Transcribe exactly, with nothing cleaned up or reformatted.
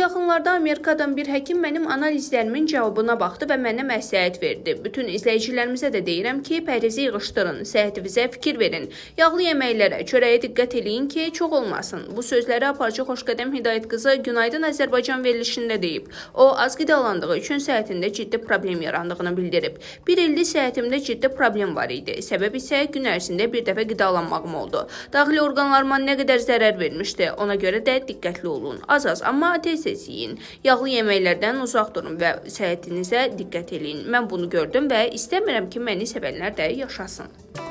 Yaxınlarda Amerikadan bir həkim mənim analizlərimin cavabına baxdı və mənə məsləhət verdi. Bütün izləyicilərimizə də deyirəm ki, pəhrizi yığışdırın, səhhətinizə fikir verin. Yağlı yeməklərə, çörəyə diqqət eləyin ki, çox olmasın. Bu sözləri aparıcı Xoşqədəm Hidayət qızı Günaydın Azərbaycan verilişində deyib. O, az qidalandığı üçün səhhətində ciddi problem yarandığını bildirib. Bir ildir səhhətimdə ciddi problem var idi. Səbəb isə gün ərzində bir dəfə qidalanmağım oldu. Daxili orqanlarıma nə qədər zərər vermişdi, ona görə də diqqətli olun. Az-az, amma tez-tez yiyin. Yağlı yeməklərdən uzaq durun və səhhətinizə diqqət eləyin. Mən bunu gördüm və istəmirəm ki, məni sevənlər də yaşasın.